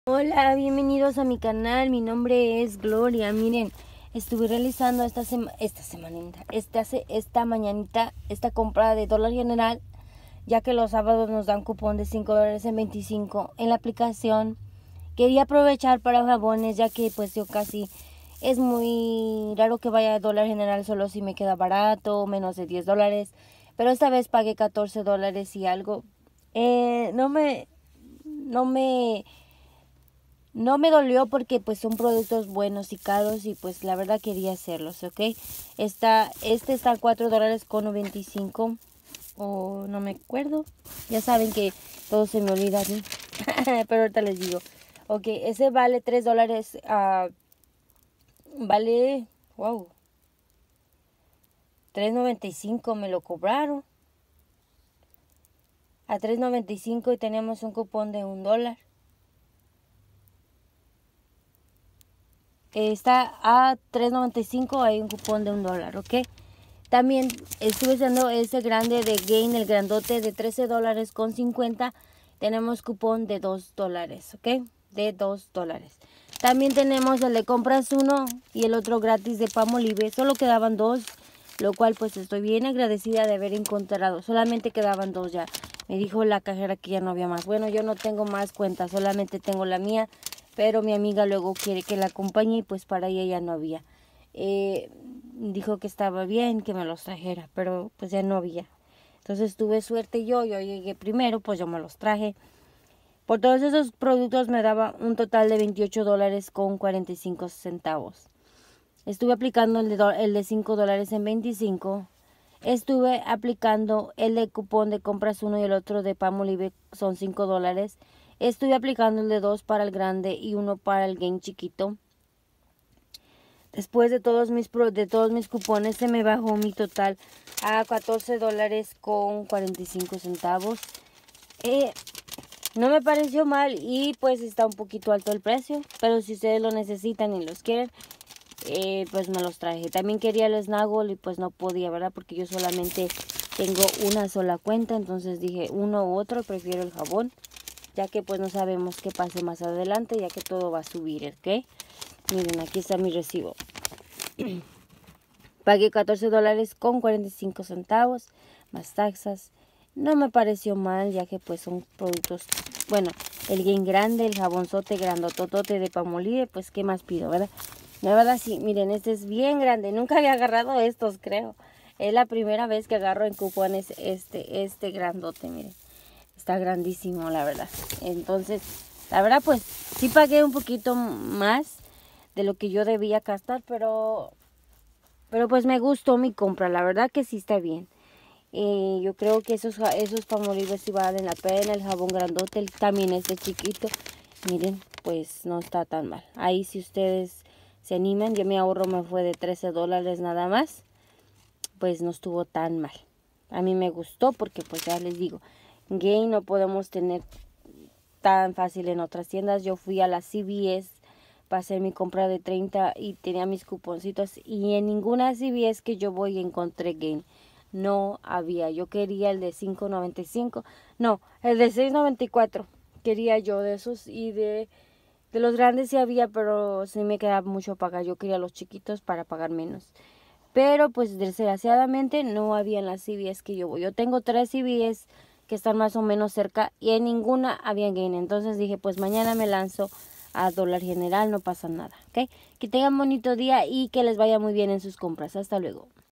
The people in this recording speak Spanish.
Hola, bienvenidos a mi canal. Mi nombre es Gloria. Miren, estuve realizando esta mañanita esta compra de Dollar General, ya que los sábados nos dan cupón de $5 en 25 en la aplicación. Quería aprovechar para jabones, ya que pues yo casi es muy raro que vaya a Dollar General solo si me queda barato, menos de $10. Pero esta vez pagué $14 y algo. No me dolió porque pues son productos buenos y caros y pues la verdad quería hacerlos, ¿ok? Este está a $4.95 o no me acuerdo. Ya saben que todo se me olvida a mí. Pero ahorita les digo. Ok, ese vale $3. Vale, wow, $3.95 me lo cobraron. A $3.95 y tenemos un cupón de $1. Está a $3.95, hay un cupón de $1, ¿ok? También estuve usando ese grande de Gain, el grandote de $13.50. Tenemos cupón de $2, ¿ok? De $2. También tenemos el de compras uno y el otro gratis de Palmolive. Solo quedaban dos, lo cual pues estoy bien agradecida de haber encontrado. Solamente quedaban dos ya. Me dijo la cajera que ya no había más. Bueno, yo no tengo más cuentas, solamente tengo la mía. Pero mi amiga luego quiere que la acompañe y pues para ella ya no había. Dijo que estaba bien, que me los trajera, pero pues ya no había. Entonces tuve suerte yo llegué primero, pues yo me los traje. Por todos esos productos me daba un total de $28.45. Estuve aplicando el de $5 en 25. Estuve aplicando el de cupón de compras uno y el otro de Palmolive, son $5. Estuve aplicando el de 2 para el grande y uno para el Gain chiquito. Después de todos mis cupones se me bajó mi total a $14.45. No me pareció mal y pues está un poquito alto el precio, pero si ustedes lo necesitan y los quieren, pues me los traje. También quería el Snaggle y pues no podía, ¿verdad? Porque yo solamente tengo una sola cuenta, entonces dije uno u otro, prefiero el jabón, ya que pues no sabemos qué pase más adelante, ya que todo va a subir, ¿ok? Miren, aquí está mi recibo. Pagué $14.45 más taxas. No me pareció mal, ya que pues son productos, bueno, el Gain grande, el jabonzote grandototote de Palmolive, pues qué más pido, ¿verdad? La verdad sí, miren, este es bien grande. Nunca había agarrado estos, creo. Es la primera vez que agarro en cupones este grandote, miren. Está grandísimo, la verdad. Entonces, la verdad pues sí pagué un poquito más de lo que yo debía gastar, pero pues me gustó mi compra, la verdad que sí está bien. Yo creo que esos Palmolive sí valen la pena. El jabón grandote también este chiquito, miren, pues no está tan mal. Ahí si ustedes se animan, yo mi ahorro me fue de $13 nada más, pues no estuvo tan mal. A mí me gustó porque pues ya les digo, Gain no podemos tener tan fácil en otras tiendas. Yo fui a la CVS para hacer mi compra de 30 y tenía mis cuponcitos y en ninguna CVS que yo voy encontré Gain. No había. Yo quería el de $5.95. No, el de $6.94. Quería yo de esos y de los grandes sí había, pero sí me quedaba mucho pagar. Yo quería los chiquitos para pagar menos. Pero pues desgraciadamente no había en las CVS que yo voy. Yo tengo 3 CVS que están más o menos cerca y en ninguna había Gain. Entonces dije, pues mañana me lanzo a Dollar General, no pasa nada, ¿ok? Que tengan bonito día y que les vaya muy bien en sus compras. Hasta luego.